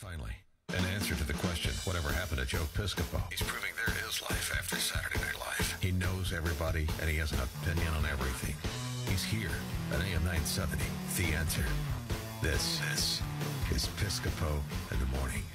Finally, an answer to the question, whatever happened to Joe Piscopo? He's proving there is life after Saturday Night Live. He knows everybody, and he has an opinion on everything. He's here at AM970, The Answer. This is Piscopo in the Morning.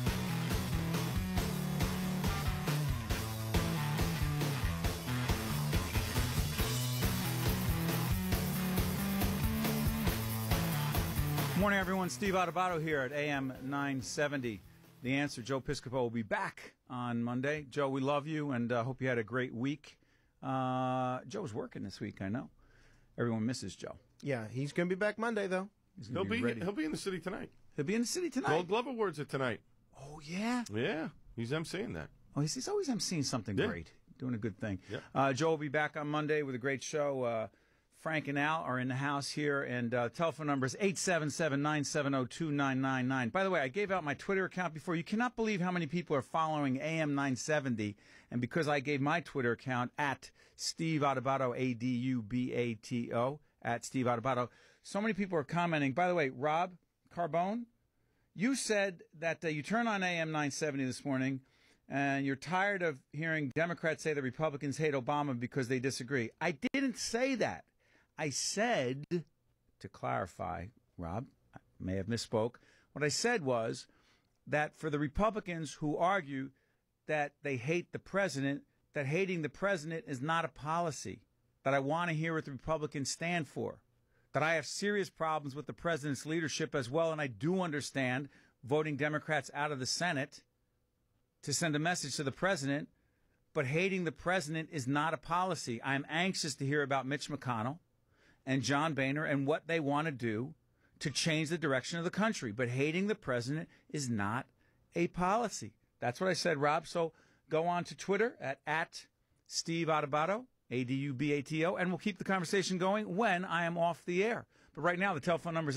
Morning, everyone. Steve Adubato here at AM970. The Answer. Joe Piscopo will be back on Monday. Joe, we love you and hope you had a great week. Joe's working this week, I know. Everyone misses Joe. Yeah, he's going to be back Monday, though. He'll be in the city tonight. He'll be in the city tonight? Gold Glove Awards are tonight. Oh, yeah? Yeah, he's emceeing that. Oh, he's always emceeing something great. Doing a good thing. Yeah. Joe will be back on Monday with a great show. Frank and Al are in the house here, and telephone number is 877-970-2999. By the way, I gave out my Twitter account before. You cannot believe how many people are following AM970, and because I gave my Twitter account at Steve Adubato, A-D-U-B-A-T-O, at Steve Adubato, so many people are commenting. By the way, Rob Carbone, you said that you turn on AM970 this morning, and you're tired of hearing Democrats say the Republicans hate Obama because they disagree. I didn't say that. I said, to clarify, Rob, I may have misspoke, what I said was that for the Republicans who argue that they hate the president, that hating the president is not a policy, that I want to hear what the Republicans stand for, that I have serious problems with the president's leadership as well, and I do understand voting Democrats out of the Senate to send a message to the president, but hating the president is not a policy. I'm anxious to hear about Mitch McConnell and John Boehner and what they want to do to change the direction of the country. But hating the president is not a policy. That's what I said, Rob. So go on to Twitter at Steve Adubato, A-D-U-B-A-T-O, and we'll keep the conversation going when I am off the air. But right now, the telephone number is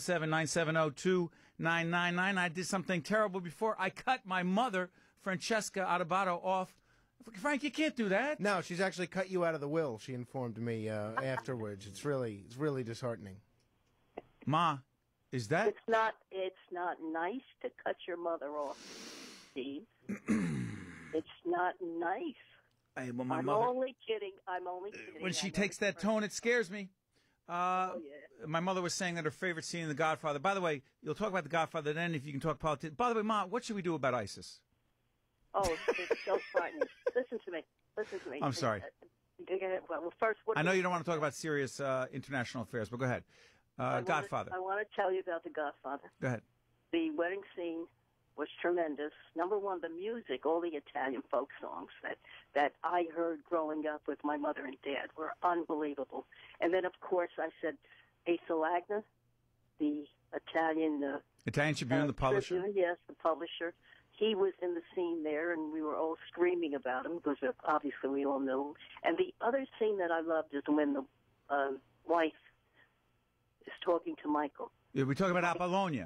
877-970-2999. I did something terrible before. I cut my mother, Francesca Adubato, off. Frank, you can't do that. No, she's actually cut you out of the will, she informed me afterwards. It's really disheartening. Ma, is that... It's not nice to cut your mother off, Steve. It's not nice. I'm only kidding. When she takes that tone, it scares me. My mother was saying that her favorite scene in The Godfather... By the way, you'll talk about The Godfather then if you can talk politics. By the way, Ma, what should we do about ISIS? Oh, it's so frightening. Listen to me. I'm sorry. Well, first, I know you don't want to talk about serious international affairs, but go ahead. Godfather. I want to tell you about The Godfather. Go ahead. The wedding scene was tremendous. Number one, the music, all the Italian folk songs that I heard growing up with my mother and dad were unbelievable. And then, of course, I said Asa Wagner, the Italian Tribune, the publisher? Tribune, yes, the publisher. He was in the scene there, and we were all screaming about him because obviously we all knew him. And the other scene that I loved is when the wife is talking to Michael. Yeah, we're talking about Apollonia.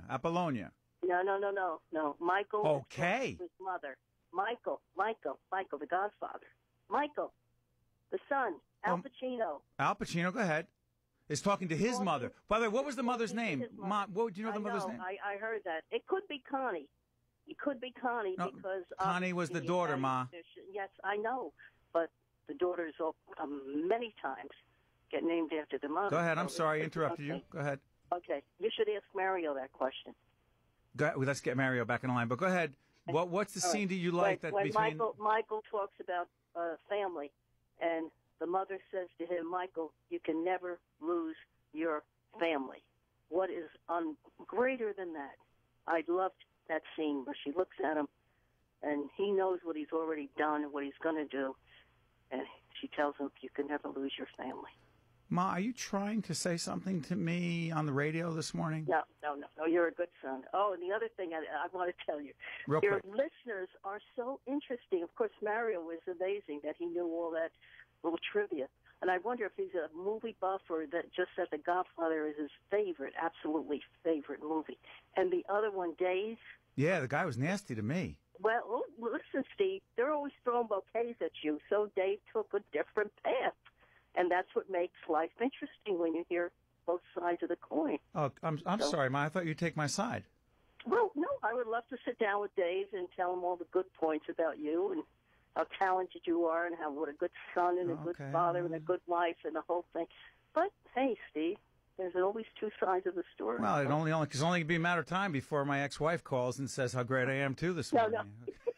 No. Michael okay. is his mother. Michael, the Godfather. Michael, the son, Al Pacino. Al Pacino, go ahead. Is talking to his mother. By the way, what was the mother's name? Mom, do you know the mother's name? I heard that. It could be Connie. It could be Connie because... Connie was the daughter, Ma. Yes, I know. But the daughters many times get named after the mother. Go ahead. I'm sorry I interrupted you. Go ahead. Okay. You should ask Mario that question. Go ahead. Let's get Mario back in the line. But go ahead. What's the scene do you like that between... Michael talks about family, and the mother says to him, Michael, you can never lose your family. What is greater than that? I loved that scene where she looks at him, and he knows what he's already done and what he's going to do, and she tells him, you can never lose your family. Ma, are you trying to say something to me on the radio this morning? No, you're a good son. Oh, and the other thing I want to tell you, your listeners are so interesting. Of course, Mario was amazing that he knew all that little trivia. And I wonder if he's a movie buff or that just that The Godfather is his absolutely favorite movie. And the other one, Days. Yeah, the guy was nasty to me. Well, listen, Steve, they're always throwing bouquets at you, so Dave took a different path. And that's what makes life interesting when you hear both sides of the coin. Oh, I'm sorry, Ma. I thought you'd take my side. Well, no, I would love to sit down with Dave and tell him all the good points about you and how talented you are and what a good son and a good father and a good wife and the whole thing. But, hey, Steve, there's always two sides of the story. Well, it's only be a matter of time before my ex-wife calls and says how great I am, too, this morning. No.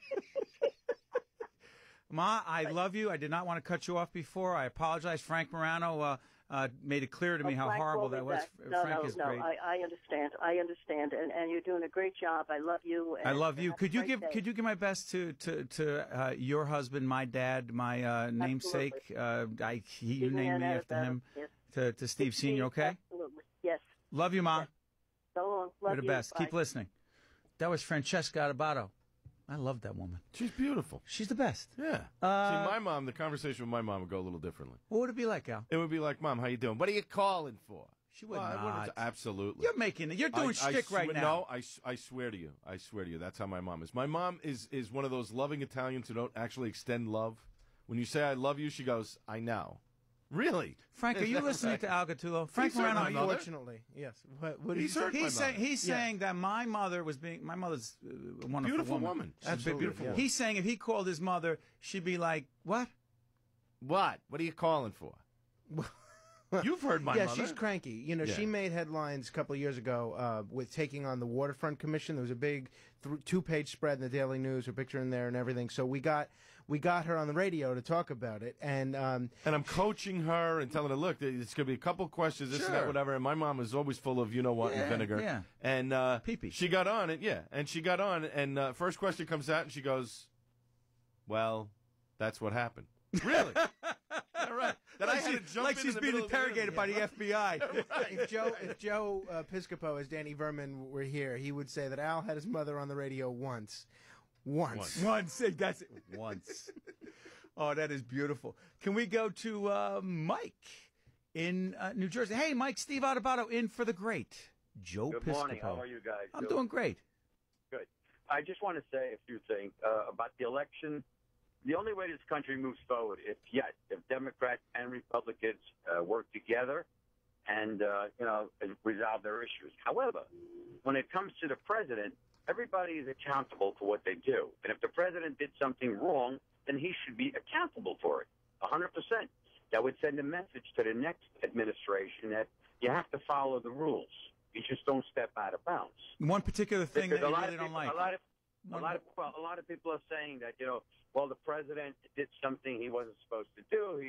Ma, I love you. I did not want to cut you off before. I apologize. Frank Morano made it clear to me how Frank horrible that was. Frank is great. I understand, and you're doing a great job. I love you. I love you. Could you give my best to your husband, my dad, my namesake? You named me after him. Yes. To Steve Senior. Okay. Absolutely. Yes. Love you, Ma. Yes. So long. Love You're the you. best. Bye. Keep listening. That was Francesca Adubato. I love that woman. She's beautiful. She's the best. Yeah. See, my mom, the conversation with my mom would go a little differently. What would it be like, Al? It would be like, Mom, how you doing? What are you calling for? She would not. Absolutely. You're doing shtick right now. No, I swear to you. I swear to you. That's how my mom is. My mom is one of those loving Italians who don't actually extend love. When you say I love you, she goes, I know. Really? Frank, are you listening to Al Gattulo? Frank Morano, are you? Unfortunately, yes. What He's saying that my mother's a wonderful beautiful woman. Absolutely beautiful. Yeah. He's saying if he called his mother, she'd be like, what? What? What are you calling for? You've heard my mother. Yeah, she's cranky. You know, she made headlines a couple of years ago with taking on the Waterfront Commission. There was a big 2-page spread in the Daily News, her picture in there and everything. So we got her on the radio to talk about it. And I'm coaching her and telling her, look, it's going to be a couple questions, this and that, whatever. And my mom is always full of you-know-what and vinegar. Yeah. And pee-pee. She got on it, and she got on, and first question comes out, and she goes, well, that's what happened. Really? All right. Then I had to jump she's being interrogated by the FBI. If Joe Piscopo, as Danny Verman, were here, he would say that Al had his mother on the radio once. Once. That's it. Once. Oh, that is beautiful. Can we go to Mike in New Jersey? Hey, Mike, Steve Adubato in for the great Joe Piscopo. Good morning. How are you guys? I'm doing great. Good. I just want to say a few things about the election. The only way this country moves forward is, if Democrats and Republicans work together and, resolve their issues. However, when it comes to the president, everybody is accountable for what they do. And if the president did something wrong, then he should be accountable for it, 100%. That would send a message to the next administration that you have to follow the rules. You just don't step out of bounds. One particular thing that you really don't like. A lot of people are saying that, the president did something he wasn't supposed to do.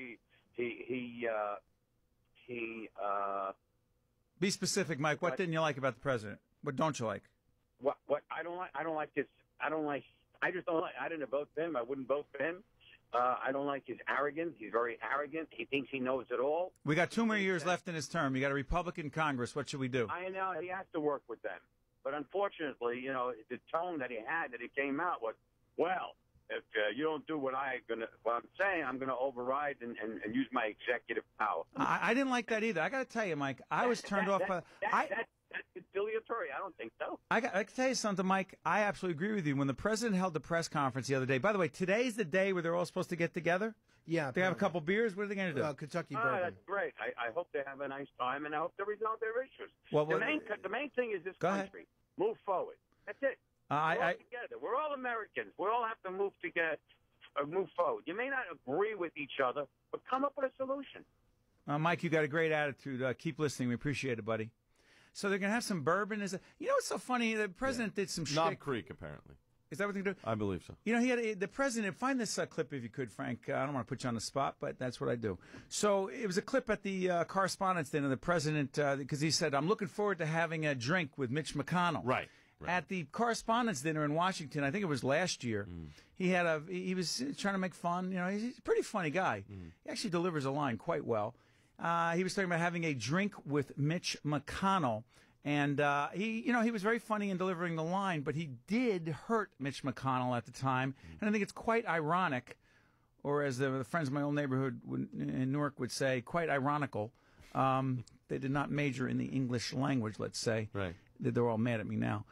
Be specific, Mike. What didn't you like about the president? What don't you like? What I don't like his. I just don't like. I didn't vote for him. I wouldn't vote for him. I don't like his arrogance. He's very arrogant. He thinks he knows it all. We got 2 more years left in his term. You got a Republican Congress. What should we do? I know he has to work with them. But unfortunately, the tone that he had, that he came out with, well, if you don't do what I'm saying, I'm going to override and use my executive power. I didn't like that either. I got to tell you, Mike, I was turned off by... That's conciliatory. I don't think so. I can tell you something, Mike. I absolutely agree with you. When the president held the press conference the other day, by the way, today's the day where they're all supposed to get together? Yeah. They have a couple beers? What are they going to do? Kentucky bourbon. That's great. I hope they have a nice time, and I hope they resolve their issues. Well, the main thing is this country. Move forward. That's it. We're all together. We're all Americans. We all have to move together, move forward. You may not agree with each other, but come up with a solution. Mike, you got a great attitude. Keep listening. We appreciate it, buddy. So they're going to have some bourbon. What's so funny? The president did some Knob shtick. Creek, apparently. Is that what they do? I believe so. He had the president. Find this clip if you could, Frank. I don't want to put you on the spot, but that's what I do. So it was a clip at the Correspondents' Dinner. The president, because he said, "I'm looking forward to having a drink with Mitch McConnell." Right. At the Correspondents' Dinner in Washington, I think it was last year. He was trying to make fun. He's a pretty funny guy. He actually delivers a line quite well. He was talking about having a drink with Mitch McConnell. And he was very funny in delivering the line, but he did hurt Mitch McConnell at the time. And I think it's quite ironic, or as the friends in my old neighborhood in Newark would say, quite ironical. They did not major in the English language, let's say. Right. They're all mad at me now.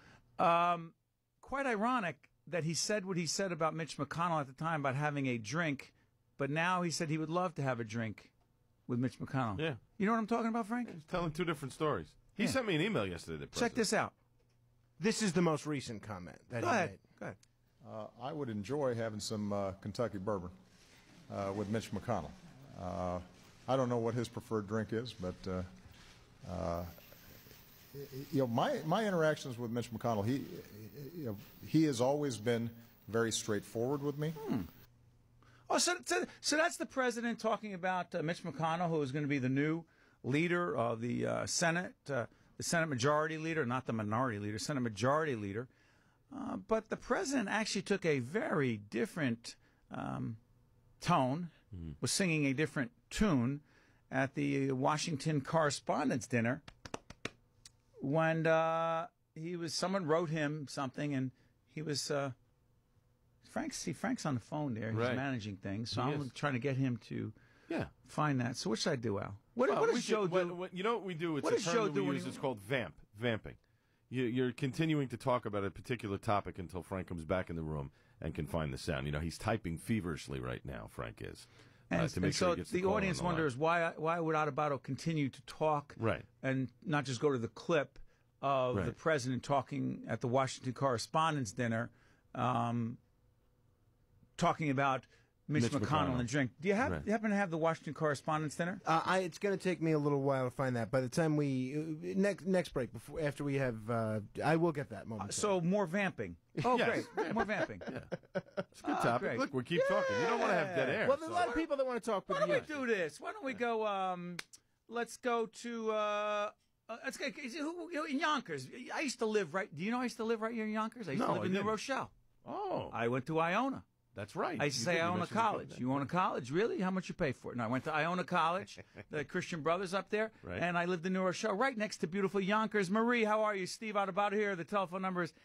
Quite ironic that he said what he said about Mitch McConnell at the time about having a drink, but now he said he would love to have a drink with Mitch McConnell. Yeah. You know what I'm talking about, Frank? He's telling 2 different stories. He sent me an email yesterday. Check this out. This is the most recent comment that he made. Go ahead. I would enjoy having some Kentucky bourbon with Mitch McConnell. I don't know what his preferred drink is, but my interactions with Mitch McConnell, he has always been very straightforward with me. Oh, so that's the president talking about Mitch McConnell, who is going to be the new leader of the Senate Majority Leader, not the Minority Leader, Senate Majority Leader. But the president actually took a very different tone, was singing a different tune at the Washington Correspondents' Dinner when someone wrote him something, and he was Frank's on the phone there. He's managing things, so I'm trying to get him to find that. So what should I do, Al? What does Joe do? You know what we do? It's What a does term Joe that do we when use. he- It's called vamping. You're continuing to talk about a particular topic until Frank comes back in the room and can find the sound. You know, he's typing feverishly right now, Frank is. To make sure so he gets the call audience on the line. wonders why would Adubato continue to talk and not just go to the clip of the president talking at the Washington Correspondents' Dinner, talking about Mitch McConnell and drink. Do you happen to have the Washington Correspondents' Dinner? It's going to take me a little while to find that. By the time we next break, after we have, I will get that moment. So more vamping. Oh, great! More vamping. It's a good topic. Great. Look, we keep talking. You don't want to have dead air. Well, there's a lot of people that want to talk with Why you. don't we do this? Why don't we go? Let's go to. Let's go in Yonkers. I used to live right. Do you know I used to live right here in Yonkers? I used to live in New Rochelle. Oh, I went to Iona. That's right. I used to say Iona College. You own a college? Really? How much you pay for it? No, I went to Iona College, the Christian Brothers up there, and I lived in New Rochelle, right next to beautiful Yonkers. Marie, how are you? Steve Adubato here. The telephone number is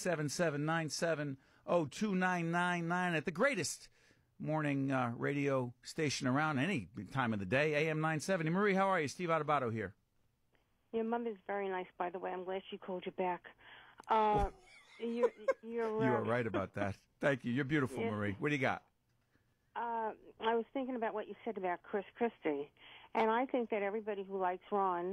877-970-2999 at the greatest morning radio station around any time of the day, AM970. Marie, how are you? Steve Adubato here. Your mom is very nice, by the way. I'm glad she called you back. You're You are right about that. Thank you. You're beautiful, Marie. What do you got? I was thinking about what you said about Chris Christie, and I think that everybody who likes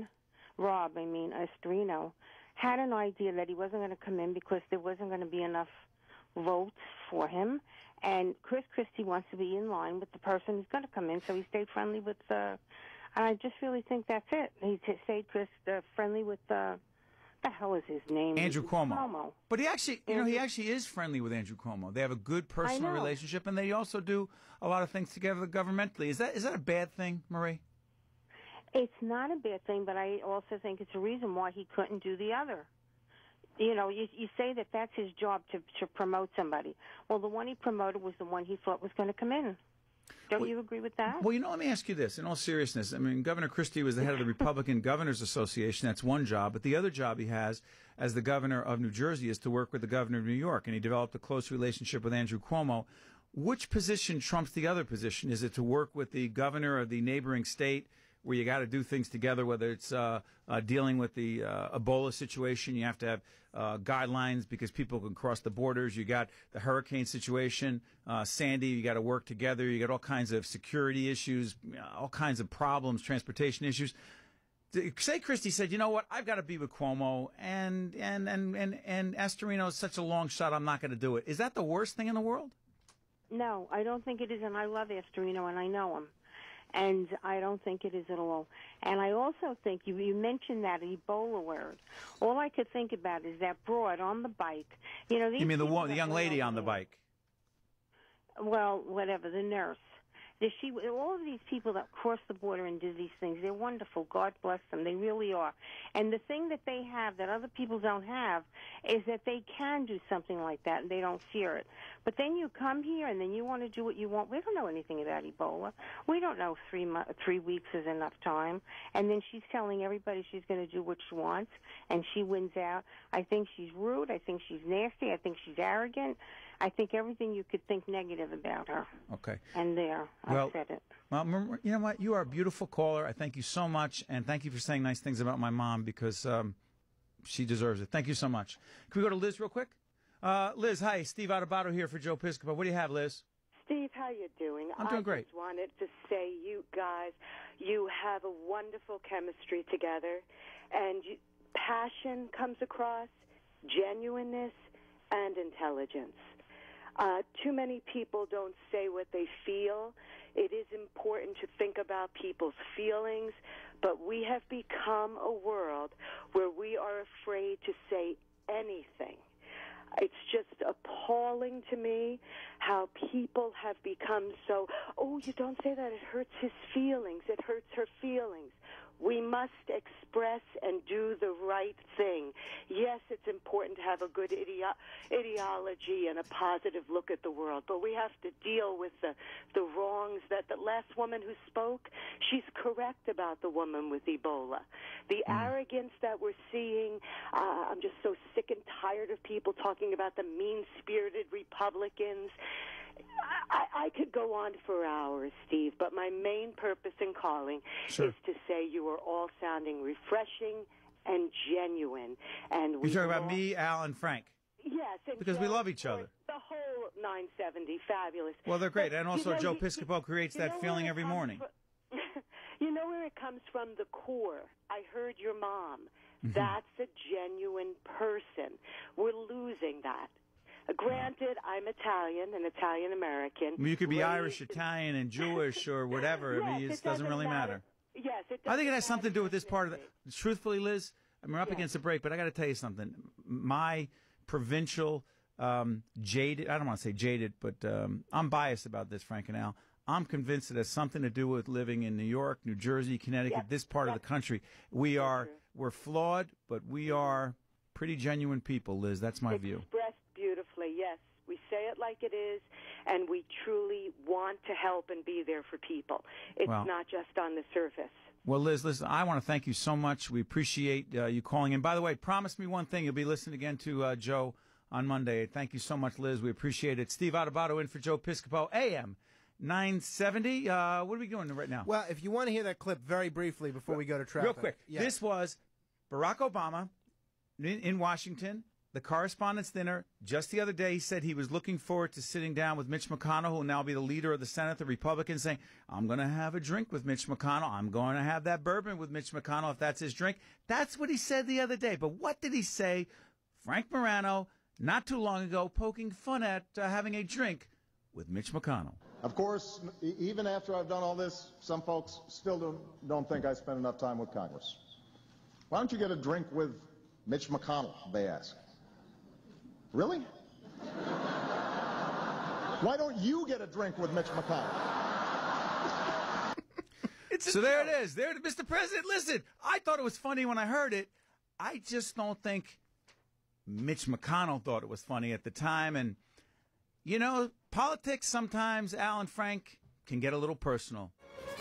Astorino, had an idea that he wasn't going to come in because there wasn't going to be enough votes for him, and Chris Christie wants to be in line with the person who's going to come in, so he stayed friendly with I just really think that's it. He stayed friendly with the hell is his name? Andrew Cuomo. But he actually is friendly with Andrew Cuomo. They have a good personal relationship, and they also do a lot of things together governmentally. Is that a bad thing, Marie? It's not a bad thing, but I also think it's a reason why he couldn't do the other. You know, you say that that's his job to promote somebody. Well, the one he promoted was the one he thought was going to come in. Don't you agree with that? Well, let me ask you this. In all seriousness, I mean, Governor Christie was the head of the Republican Governors Association. That's one job. But the other job he has as the governor of New Jersey is to work with the governor of New York. And he developed a close relationship with Andrew Cuomo. Which position trumps the other position? Is it to work with the governor of the neighboring state where you got to do things together, whether it's dealing with the Ebola situation, you have to have guidelines because people can cross the borders. You got the hurricane situation, Sandy, you got to work together. You got all kinds of security issues, all kinds of problems, transportation issues. Say Christie said, you know what, I've got to be with Cuomo, and Astorino is such a long shot, I'm not going to do it. Is that the worst thing in the world? No, I don't think it is, and I love Astorino, and I know him. And I don't think it is at all. And I also think you mentioned that Ebola word. All I could think about is that broad on the bike. You know, you mean the young lady on the bike? Well, whatever, the nurse. All of these people that cross the border and do these things, they're wonderful. God bless them. They really are. And the thing that they have that other people don't have is that they can do something like that, and they don't fear it. But then you come here, and then you want to do what you want. We don't know anything about Ebola. We don't know 3 weeks is enough time. And then she's telling everybody she's going to do what she wants, and she wins out. I think she's rude. I think she's nasty. I think she's arrogant. I think everything you could think negative about her. Okay. And I've said it. Well, you know what? You are a beautiful caller. I thank you so much, and thank you for saying nice things about my mom because she deserves it. Thank you so much. Can we go to Liz real quick? Liz, hi. Steve Adubato here for Joe Piscopo. What do you have, Liz? Steve, how you doing? I'm doing great. I just wanted to say, you guys, you have a wonderful chemistry together, and passion comes across. genuineness, and intelligence. Too many people don't say what they feel. It is important to think about people's feelings, but we have become a world where we are afraid to say anything. It's just appalling to me how people have become so, oh, you don't say that, it hurts his feelings, it hurts her feelings. We must express and do the right thing. Yes, it's important to have a good ideology and a positive look at the world, but we have to deal with the wrongs that the last woman who spoke, she's correct about the woman with Ebola. The arrogance that we're seeing, I'm just so sick and tired of people talking about the mean-spirited Republicans. I could go on for hours, Steve, but my main purpose in calling is to say you are all sounding refreshing and genuine. And you're talking about me, Al, and Frank. Yes. And because Joe, we love each other. The whole 970, fabulous. Well, they're great. But, and also Joe Piscopo creates that feeling every morning. You know where it comes from? The core. I heard your mom. That's a genuine person. We're losing that. Granted, I'm Italian, an Italian-American. You could be Irish, Italian, and Jewish or whatever. Yes, I mean, it doesn't really matter. Yes, it doesn't. I think it has something to do with this part of the... Truthfully, Liz, I mean, we're up against a break, but I got to tell you something. My provincial, jaded... I don't want to say jaded, but I'm biased about this, Frank and Al. I'm convinced it has something to do with living in New York, New Jersey, Connecticut, this part of the country. We're flawed, but we are pretty genuine people, Liz. That's my view. Beautifully, yes. We say it like it is, and we truly want to help and be there for people. It's not just on the surface. Well, Liz, listen, I want to thank you so much. We appreciate you calling in. By the way, promise me one thing. You'll be listening again to Joe on Monday. Thank you so much, Liz. We appreciate it. Steve Adubato in for Joe Piscopo, AM 970. What are we doing right now? Well, if you want to hear that clip very briefly before we go to traffic. Real quick. Yeah. This was Barack Obama in Washington. The Correspondents' Dinner. Just the other day, he said he was looking forward to sitting down with Mitch McConnell, who will now be the leader of the Senate, the Republicans, saying, I'm going to have a drink with Mitch McConnell. I'm going to have that bourbon with Mitch McConnell if that's his drink. That's what he said the other day. But what did he say? Frank Morano, not too long ago, poking fun at having a drink with Mitch McConnell. Of course, even after I've done all this, some folks still don't think I spent enough time with Congress. Why don't you get a drink with Mitch McConnell, they ask. Really? Why don't you get a drink with Mitch McConnell? So there it is. There, Mr. President, listen, I thought it was funny when I heard it. I just don't think Mitch McConnell thought it was funny at the time. And, you know, politics sometimes, Al and Frank, can get a little personal.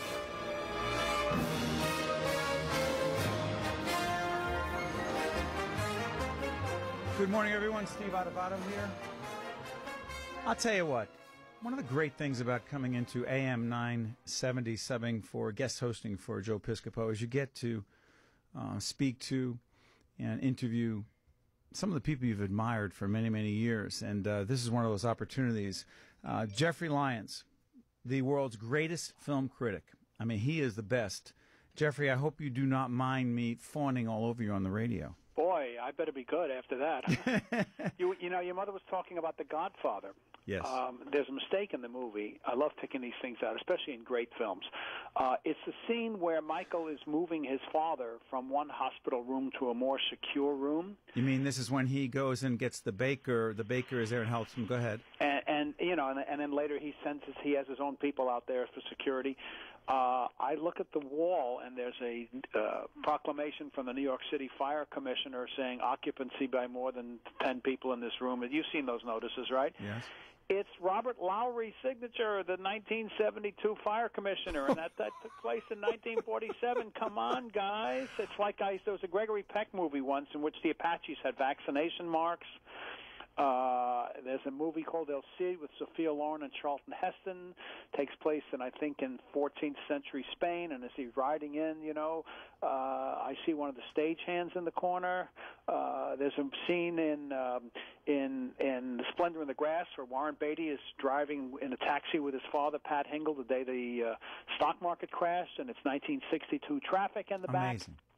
Good morning, everyone. Steve Adubato here. I'll tell you what. One of the great things about coming into AM 970 subbing for guest hosting for Joe Piscopo is you get to speak to and interview some of the people you've admired for many, many years. And this is one of those opportunities. Jeffrey Lyons, the world's greatest film critic. I mean, he is the best. Jeffrey, I hope you do not mind me fawning all over you on the radio. Boy, I better be good after that. You know, your mother was talking about The Godfather. Yes. There's a mistake in the movie. I love picking these things out, especially in great films. It's the scene where Michael is moving his father from one hospital room to a more secure room. You mean this is when he goes and gets the baker is there and helps him? Go ahead. And you know, and then later he has his own people out there for security. I look at the wall, and there's a proclamation from the New York City Fire Commissioner saying occupancy by more than 10 people in this room. You've seen those notices, right? Yes. It's Robert Lowry's signature, the 1972 Fire Commissioner, and that took place in 1947. Come on, guys. It's like there was a Gregory Peck movie once in which the Apaches had vaccination marks. There's a movie called El Cid with Sophia Loren and Charlton Heston. Takes place in 14th century Spain, and as he's riding in, I see one of the stagehands in the corner. There's a scene in The Splendor in the Grass where Warren Beatty is driving in a taxi with his father, Pat Hingle, the day the stock market crashed, and it's 1962 traffic in the back. Amazing.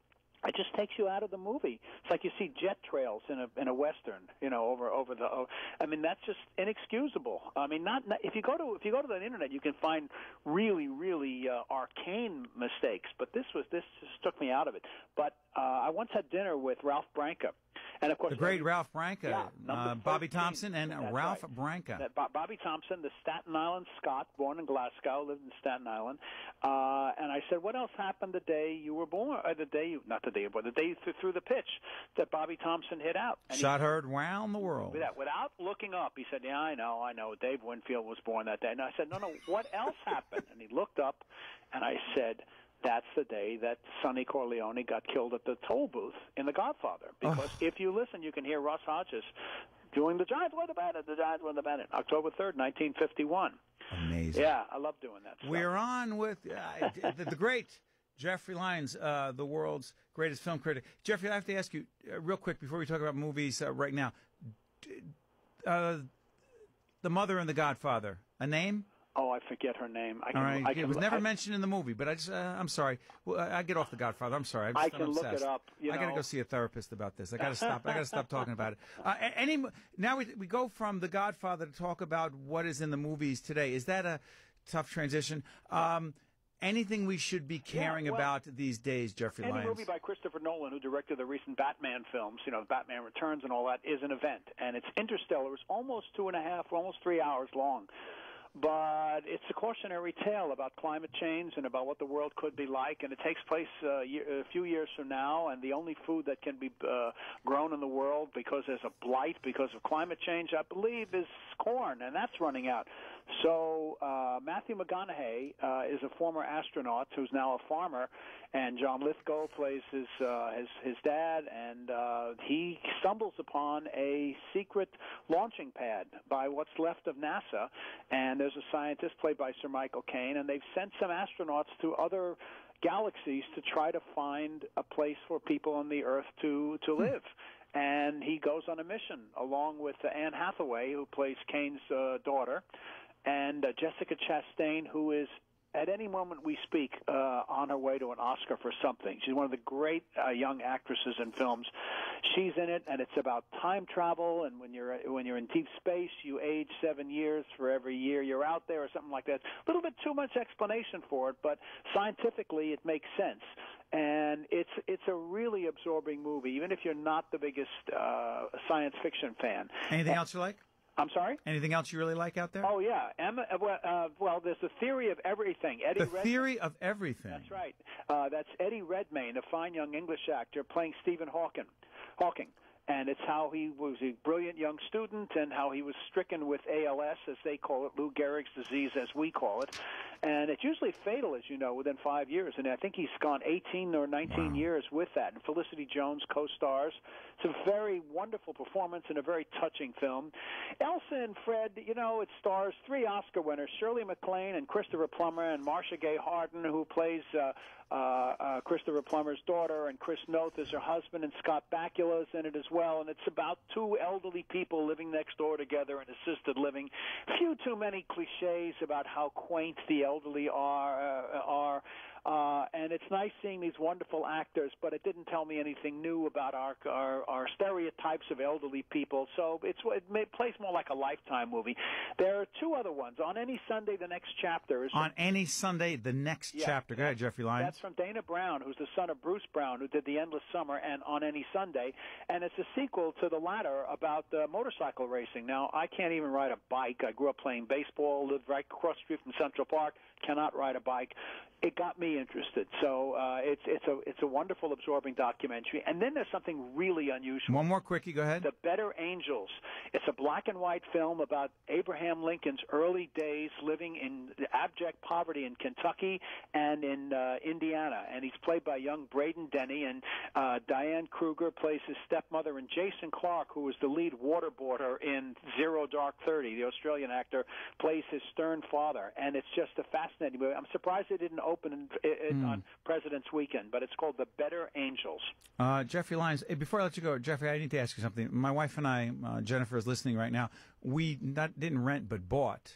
It just takes you out of the movie. It's like you see jet trails in a western, over the. I mean, that's just inexcusable. I mean, not if you go to the internet, you can find really arcane mistakes. But this just took me out of it. But I once had dinner with Ralph Branca. And of course, the great Ralph Branca, Bobby Thompson, and Ralph Branca. Bobby Thompson, the Staten Island Scot, born in Glasgow, lived in Staten Island. And I said, "What else happened the day you were born? The day you threw the pitch that Bobby Thompson hit out? And Shot heard round the world." Without looking up, he said, "Yeah, I know. Dave Winfield was born that day." And I said, "No. What else happened?" And he looked up, and I said, "That's the day that Sonny Corleone got killed at the toll booth in The Godfather." Because if you listen, you can hear Russ Hodges doing "The Giants won the Bennett," October 3rd, 1951. Amazing. Yeah, I love doing that stuff. We're on with the great Jeffrey Lyons, the world's greatest film critic. Jeffrey, I have to ask you real quick before we talk about movies right now. The mother in The Godfather, a name? Oh, I forget her name. All right. It was never mentioned in the movie, but I'm sorry. Well, I get off The Godfather. I'm sorry. I can look it up. I got to go see a therapist about this. I got to stop. I got to stop talking about it. Now we go from The Godfather to talk about what is in the movies today. Is that a tough transition? Anything we should be caring about these days, Jeffrey Lyons? Any movie by Christopher Nolan, who directed the recent Batman films, Batman Returns and all that, is an event. And it's Interstellar. It's almost 2.5, almost 3 hours long. But it's a cautionary tale about climate change and about what the world could be like, and it takes place a few years from now, and the only food that can be grown in the world because there's a blight because of climate change, I believe, is corn, and that's running out. So Matthew McConaughey is a former astronaut who's now a farmer, and John Lithgow plays his dad, and he stumbles upon a secret launching pad by what's left of NASA, and there's a scientist played by Sir Michael Caine, and they've sent some astronauts to other galaxies to try to find a place for people on the Earth to live. And he goes on a mission along with Anne Hathaway, who plays Caine's daughter, and Jessica Chastain, who is, at any moment we speak, on her way to an Oscar for something. She's one of the great young actresses in films. She's in it, and it's about time travel, and when you're in deep space, you age 7 years for every year you're out there or something like that. A little bit too much explanation for it, but scientifically it makes sense. And it's a really absorbing movie, even if you're not the biggest science fiction fan. Anything else you like? I'm sorry? Anything else you really like out there? Oh, yeah. Well, there's The Theory of Everything. Theory of Everything. That's right. That's Eddie Redmayne, a fine young English actor, playing Stephen Hawking. And it's how he was a brilliant young student and how he was stricken with ALS, as they call it, Lou Gehrig's disease, as we call it. And it's usually fatal, as you know, within 5 years. And I think he's gone 18 or 19 years with that. And Felicity Jones co-stars. It's a very wonderful performance and a very touching film. Elsa and Fred, it stars 3 Oscar winners, Shirley MacLaine and Christopher Plummer, and Marcia Gay Harden, who plays Christopher Plummer's daughter, and Chris Noth is her husband, and Scott Bakula's in it as well. And it's about 2 elderly people living next door together in assisted living. Few too many cliches about how quaint the elderly are. And it's nice seeing these wonderful actors, but it didn't tell me anything new about our stereotypes of elderly people. So it plays more like a Lifetime movie. There are 2 other ones. On Any Sunday, the Next Chapter. On Any Sunday, the Next Chapter. Go ahead, Jeffrey Lyons. That's from Dana Brown, who's the son of Bruce Brown, who did The Endless Summer and On Any Sunday. And it's a sequel to the latter about motorcycle racing. Now, I can't even ride a bike. I grew up playing baseball, lived right across the street from Central Park, cannot ride a bike. It got me interested. So it's a wonderful, absorbing documentary. And then there's something really unusual. One more quickie, go ahead. The Better Angels. It's a black and white film about Abraham Lincoln's early days living in abject poverty in Kentucky and in Indiana. And he's played by young Braden Denny, and Diane Kruger plays his stepmother, and Jason Clarke, who was the lead waterboarder in Zero Dark 30, the Australian actor, plays his stern father. And it's just a fascinating movie. I'm surprised it didn't open on President's Weekend, but it's called The Better Angels. Jeffrey Lyons, before I let you go, Jeffrey, I need to ask you something. My wife and I, Jennifer is listening right now, we didn't rent but bought.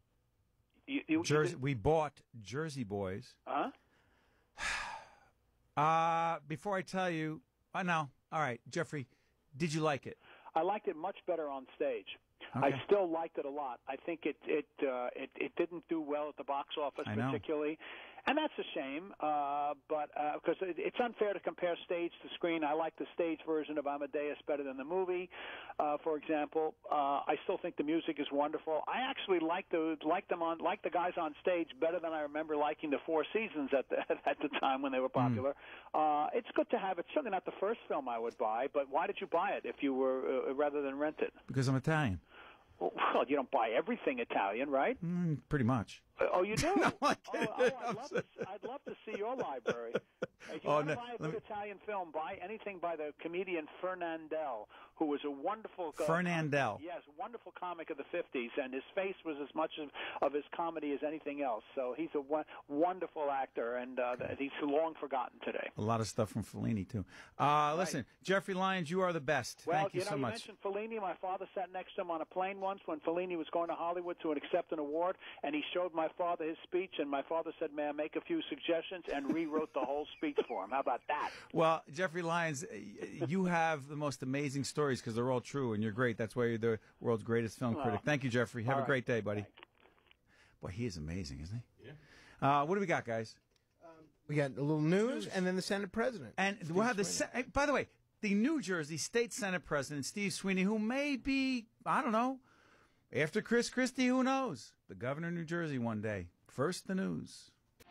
We bought Jersey Boys. Huh? Before I tell you, no. All right, Jeffrey, did you like it? I liked it much better on stage. Okay. I still liked it a lot. I think it didn't do well at the box office particularly, and that's a shame. But because it's unfair to compare stage to screen. I like the stage version of Amadeus better than the movie, for example. I still think the music is wonderful. I actually like the guys on stage better than I remember liking the Four Seasons at the time when they were popular. It's good to have. It's certainly not the first film I would buy, but why did you buy it if you were rather than rent it? Because I'm Italian. Well, you don't buy everything Italian, right? Pretty much. Oh, you do? No, I'd love to see your library. If you want to buy a good Italian film, buy anything by the comedian Fernandel, who was a wonderful Fernandel. Yes, wonderful comic of the 50s, and his face was as much of his comedy as anything else. So he's a wonderful actor, and he's long forgotten today. A lot of stuff from Fellini, too. Listen, Jeffrey Lyons, you are the best. Well, Thank you so much. You mentioned Fellini. My father sat next to him on a plane once when Fellini was going to Hollywood to accept an award, and he showed my father his speech, and my father said, may I make a few suggestions, and rewrote the whole speech for him. How about that? Well, Jeffrey Lyons, you have the most amazing stories because they're all true, and you're great. That's why you're the world's greatest film critic. Thank you, Jeffrey. Have a great day, buddy. Thanks. Boy, he is amazing, isn't he? Yeah. What do we got, guys? We got a little news and then the Senate President. And we'll have by the way, the New Jersey State Senate President, Steve Sweeney, who may be, I don't know, after Chris Christie, who knows? The governor of New Jersey one day. First, the news.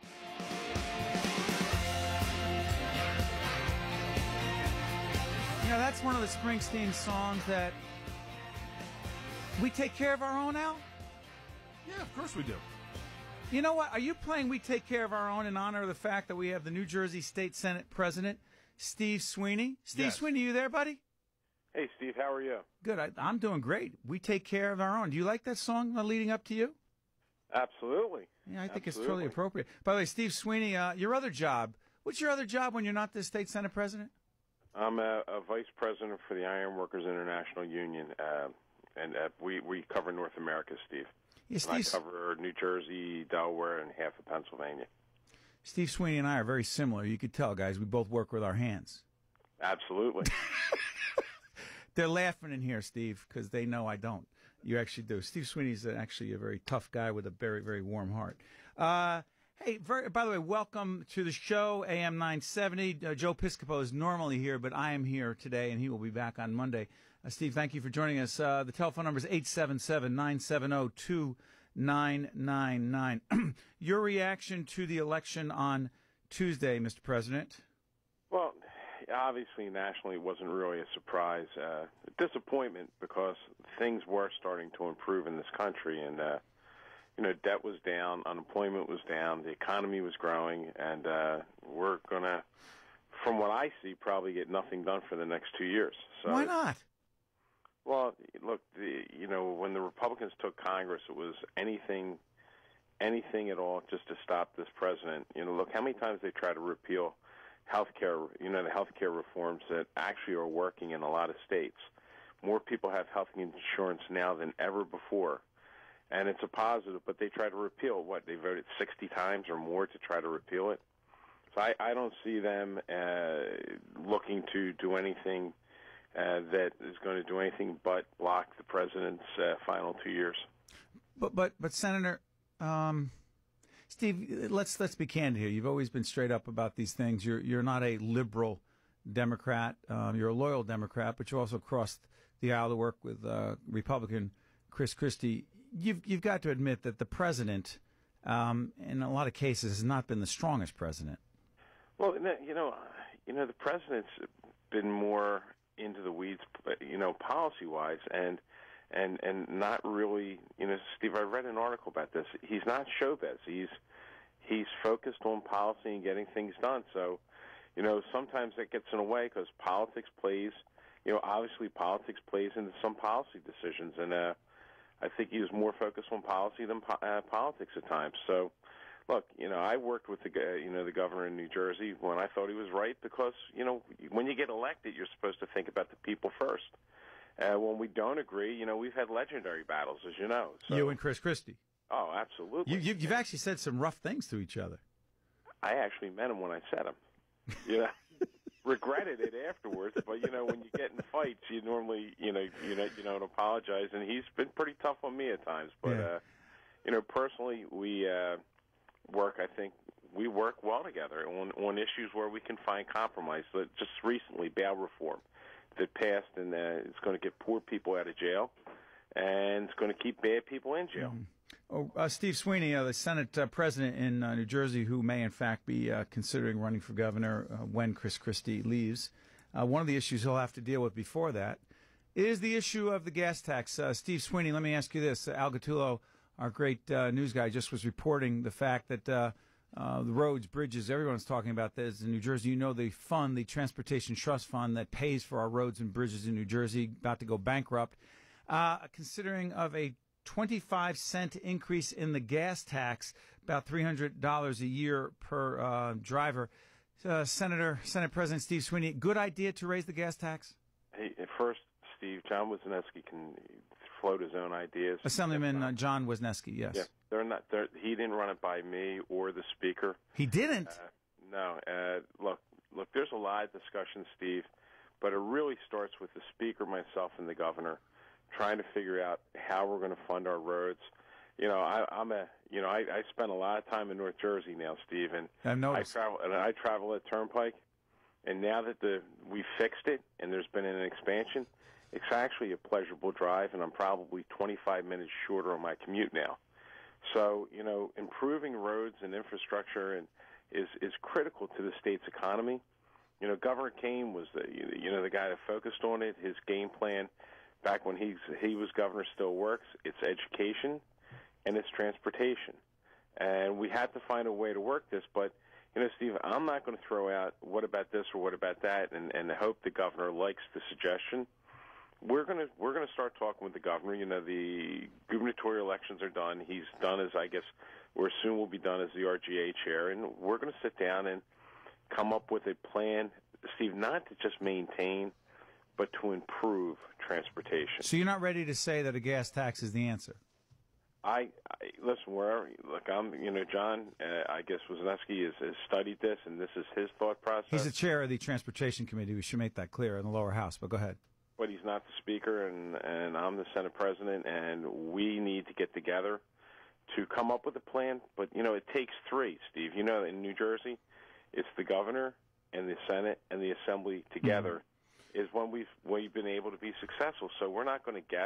You know, that's one of the Springsteen songs that we take care of our own, Al? Yeah, of course we do. You know what? Are you playing We Take Care of Our Own in honor of the fact that we have the New Jersey State Senate President, Steve Sweeney? Steve Sweeney, you there, buddy? Hey, Steve, how are you? Good. I'm doing great. We Take Care of Our Own. Do you like that song leading up to you? Absolutely. Yeah, I think it's totally appropriate. By the way, Steve Sweeney, your other job, what's your other job when you're not the State Senate President? I'm a vice president for the Iron Workers International Union, and we cover North America, Steve. Yeah, Steve, I cover New Jersey, Delaware, and half of Pennsylvania. Steve Sweeney and I are very similar. You could tell, guys. We both work with our hands. Absolutely. They're laughing in here, Steve, because they know I don't. You actually do. Steve Sweeney's actually a very tough guy with a very, very warm heart. Hey, by the way, welcome to the show, AM970. Joe Piscopo is normally here, but I am here today, and he will be back on Monday. Steve, thank you for joining us. The telephone number is 877-970-2999. Your reaction to the election on Tuesday, Mr. President? Well, obviously, nationally, it wasn't really a surprise. Disappointment because things were starting to improve in this country, and debt was down, unemployment was down, the economy was growing, and we're going to, from what I see, probably get nothing done for the next 2 years. So, why not? Well, look, when the Republicans took Congress, it was anything at all just to stop this president. Look how many times they try to repeal health care, the health care reforms that actually are working in a lot of states. More people have health insurance now than ever before. And it's a positive, but they try to repeal what? They voted 60 times or more to try to repeal it. So I don't see them looking to do anything that is going to do anything but block the president's final 2 years. But Senator, Steve, let's be candid here. You've always been straight up about these things. You're not a liberal Democrat. You're a loyal Democrat, but you also crossed the aisle to work with Republican Chris Christie. You've got to admit that the president, in a lot of cases, has not been the strongest president. Well, the president's been more into the weeds, policy-wise, and not really, Steve, I read an article about this. He's not showbiz. He's focused on policy and getting things done. So, sometimes that gets in the way because politics plays, obviously politics plays into some policy decisions, and I think he was more focused on policy than politics at times. So, look, I worked with the governor in New Jersey when I thought he was right because, when you get elected, you're supposed to think about the people first. When we don't agree, we've had legendary battles, as you know. So, you and Chris Christie. Oh, absolutely. You've actually said some rough things to each other. I actually met him when I said them. you know, regretted it afterwards. But you know, when you get in fights, you normally, you don't apologize. And he's been pretty tough on me at times. But you know, personally, we work. I think we work well together on issues where we can find compromise. Just recently, bail reform that passed, and it's going to get poor people out of jail, and it's going to keep bad people in jail. Steve Sweeney, the Senate President in New Jersey, who may in fact be considering running for governor when Chris Christie leaves. One of the issues he'll have to deal with before that is the issue of the gas tax. Steve Sweeney, let me ask you this. Al Gattullo, our great news guy, just was reporting the fact that the roads, bridges, everyone's talking about this in New Jersey. You know, the fund, the Transportation Trust Fund that pays for our roads and bridges in New Jersey, about to go bankrupt. Considering of a 25-cent increase in the gas tax, about $300 a year per driver. Senate President Steve Sweeney, good idea to raise the gas tax? Hey, first, Steve, John Wisniewski can float his own ideas. Assemblyman John Wisniewski, yes. Yeah, they're not. He didn't run it by me or the Speaker. He didn't? No. Look. There's a lot of discussion, Steve, but it really starts with the Speaker, myself, and the Governor, trying to figure out how we're going to fund our roads. You know, I spend a lot of time in North Jersey now, Steve, and I travel at Turnpike, and now that we fixed it and there's been an expansion, it's actually a pleasurable drive, and I'm probably 25 minutes shorter on my commute now. So, you know, improving roads and infrastructure is critical to the state's economy. You know, Governor Kane was the guy that focused on it. His game plan back when he was governor still works. It's education and it's transportation. And we have to find a way to work this. But, you know, Steve, I'm not going to throw out what about this or what about that and hope the governor likes the suggestion. We're going to start talking with the governor. You know, the gubernatorial elections are done. He's done as, I guess, or soon will be done as the RGA chair. And we're going to sit down and come up with a plan, Steve, not to just maintain, but to improve transportation. So you're not ready to say that a gas tax is the answer? Listen, John, I guess Wisniewski has studied this, and this is his thought process. He's the chair of the Transportation Committee. We should make that clear in the lower house, but go ahead. But he's not the Speaker, and I'm the Senate President, and we need to get together to come up with a plan. But, you know, it takes three, Steve. You know, in New Jersey, it's the governor and the Senate and the Assembly together is when we've been able to be successful. So we're not going to guess.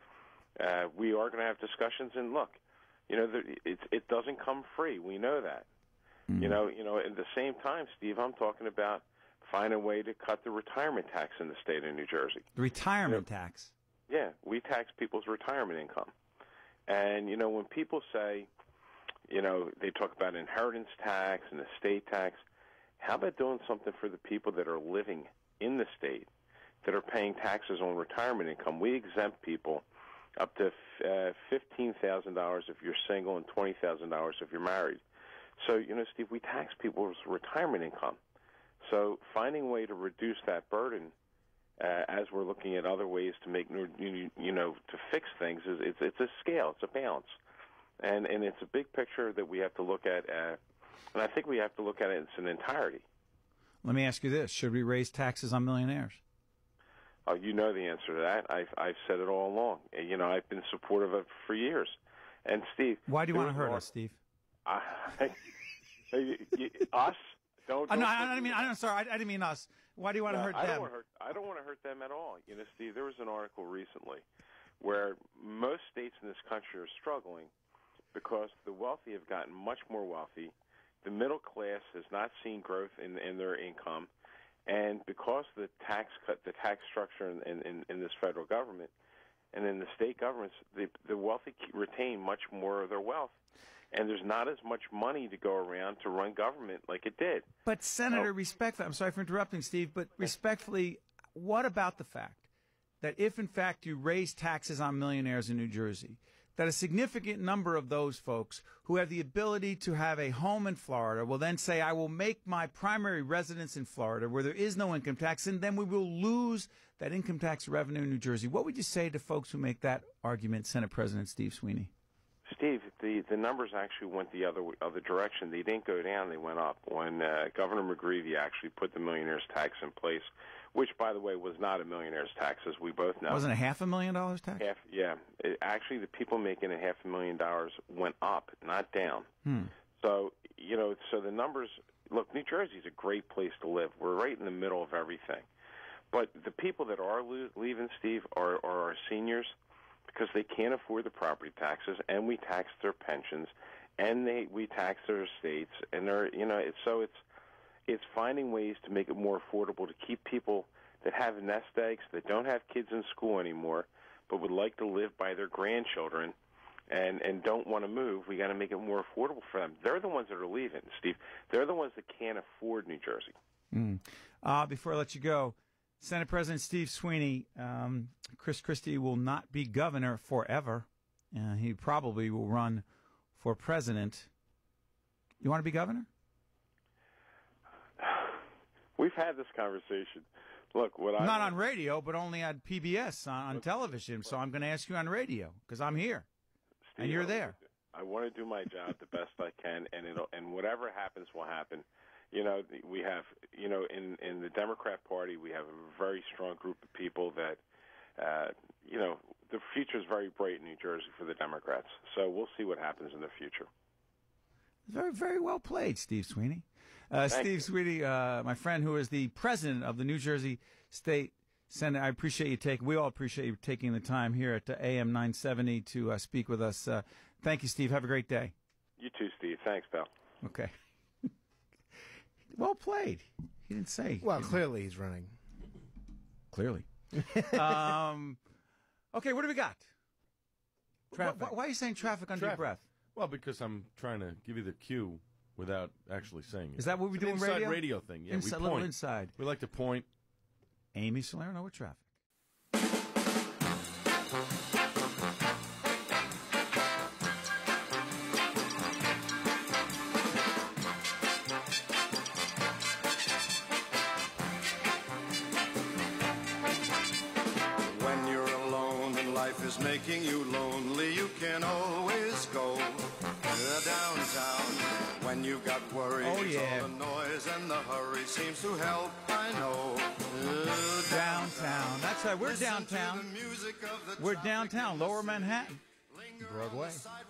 We are going to have discussions, and look, you know, it doesn't come free. We know that. You know, at the same time, Steve, I'm talking about finding a way to cut the retirement tax in the state of New Jersey. The retirement tax? Yeah, we tax people's retirement income. And, you know, when people say, you know, they talk about inheritance tax and estate tax, how about doing something for the people that are living in the state that are paying taxes on retirement income? We exempt people up to $15,000 if you're single and $20,000 if you're married. So, you know, Steve, we tax people's retirement income. So finding a way to reduce that burden as we're looking at other ways to make, you know, to fix things, it's a scale, it's a balance. And it's a big picture that we have to look at, and I think we have to look at it in its entirety. Let me ask you this. Should we raise taxes on millionaires? Oh, you know the answer to that. I've said it all along. You know, I've been supportive of it for years. And, Steve... Why do you want to hurt us, Steve? Us? Don't no, I'm sorry. I didn't mean us. Why do you want to hurt them? I don't want to hurt them at all. You know, Steve, there was an article recently where most states in this country are struggling because the wealthy have gotten much more wealthy. The middle class has not seen growth in their income. And because of the tax cut, the tax structure in this federal government and in the state governments, the wealthy retain much more of their wealth. And there's not as much money to go around to run government like it did. But, Senator, respectfully, I'm sorry for interrupting, Steve, but respectfully, what about the fact that if, in fact, you raise taxes on millionaires in New Jersey, that a significant number of those folks who have the ability to have a home in Florida will then say, I will make my primary residence in Florida where there is no income tax, and then we will lose that income tax revenue in New Jersey? What would you say to folks who make that argument, Senate President Steve Sweeney? Steve, the numbers actually went the other direction. They didn't go down; they went up. When Governor McGreevey actually put the millionaire's tax in place, which, by the way, was not a millionaire's tax, as we both know. Wasn't it $500,000 tax? Yeah. Actually, the people making $500,000 went up, not down. So, so the numbers, look, New Jersey's a great place to live. We're right in the middle of everything. But the people that are leaving, Steve, are our seniors, because they can't afford the property taxes, and we tax their pensions, and we tax their estates, and it's finding ways to make it more affordable to keep people that have nest eggs, that don't have kids in school anymore, but would like to live by their grandchildren and don't want to move. We got to make it more affordable for them. They're the ones that are leaving, Steve. They're the ones that can't afford New Jersey. Before I let you go, Senate President Steve Sweeney, Chris Christie will not be governor forever. He probably will run for president. You want to be governor? We've had this conversation. Look, not on radio, but only on PBS, on television. So I'm going to ask you on radio because I'm here, Steve, and you're there. I want to do my job the best I can, and whatever happens will happen. We have, in the Democrat Party, we have a very strong group of people that, the future is very bright in New Jersey for the Democrats. So we'll see what happens in the future. Very, very well played, Steve Sweeney. Steve Sweeney, my friend, who is the president of the New Jersey State Senate. We all appreciate you taking the time here at AM 970 to speak with us. Thank you, Steve. Have a great day. You too, Steve. Thanks, pal. Okay. Well played. He didn't say. Well, clearly he's running. Clearly. Okay, what do we got? Traffic. Why are you saying traffic under your breath? Well, because I'm trying to give you the cue without actually saying it. Is that what we do in radio? Inside radio thing. Yeah, inside, we point. Little inside. We like to point. Amy Salerno with traffic. When you're alone and life is making you lonely, you can always go downtown. When you've got worries, all the noise and the hurry seems to help, I know. Downtown. That's right, we're downtown. We're downtown, Lower Manhattan, Broadway.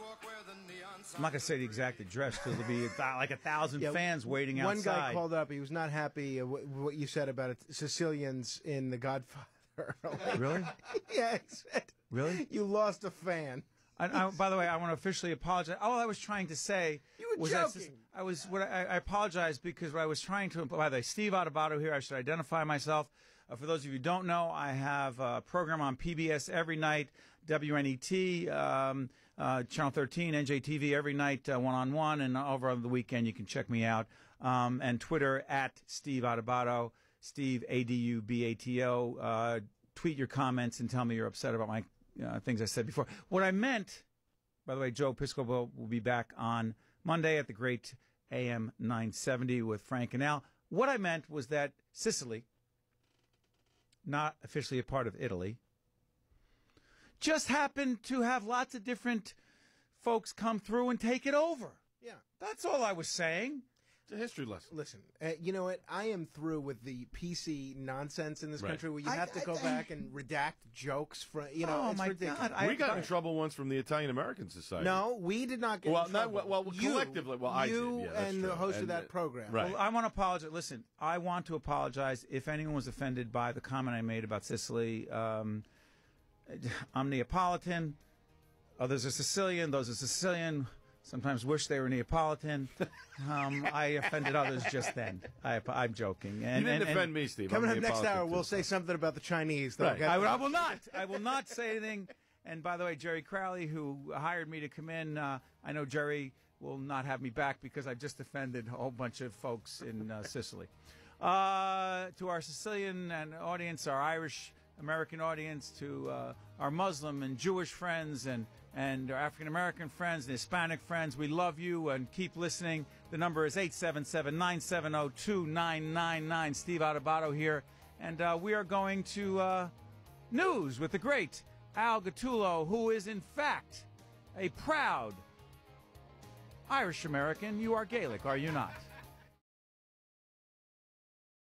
I'm not going to say the exact address because there'll be like 1,000 fans waiting outside. One guy called up. He was not happy what you said about Sicilians in The Godfather. Really? Yeah, he said. Really? You lost a fan. By the way, I want to officially apologize. All I was trying to say was joking. I apologize because what I was trying to. By the way, Steve Adubato here. I should identify myself. For those of you who don't know, I have a program on PBS every night, WNET, Channel 13, NJTV every night, one-on-one, and over the weekend you can check me out. And Twitter at Steve Adubato, Steve Adubato. Tweet your comments and tell me you're upset about my things I said before. What I meant, by the way, Joe Piscopo will be back on Monday at the great AM 970 with Frank and Al. What I meant was that Sicily, not officially a part of Italy, just happened to have lots of different folks come through and take it over. Yeah. That's all I was saying. It's a history lesson. Listen, you know what? I am through with the PC nonsense in this country where you have to go back and redact jokes from, it's ridiculous. God. We got in trouble once from the Italian American Society. No, we did not get in trouble. Collectively. Well, I did. Yeah, that's and true. the host of that program. Right. Well, I want to apologize. Listen, I want to apologize if anyone was offended by the comment I made about Sicily. I'm Neapolitan. Others are Sicilian. Those are Sicilian. Sometimes wish they were Neapolitan. I offended others just then. I'm joking. You didn't offend me, Steve. Coming up next hour, we'll say something about the Chinese. Right. I will not. I will not say anything. And by the way, Jerry Crowley, who hired me to come in, I know Jerry will not have me back because I just offended a whole bunch of folks in Sicily. To our Sicilian and audience, our Irish American audience, to our Muslim and Jewish friends and our African-American friends and Hispanic friends, we love you and keep listening. The number is 877-970-2999. Steve Adubato here. And we are going to news with the great Al Gattullo, who is, in fact, a proud Irish American. You are Gaelic, are you not?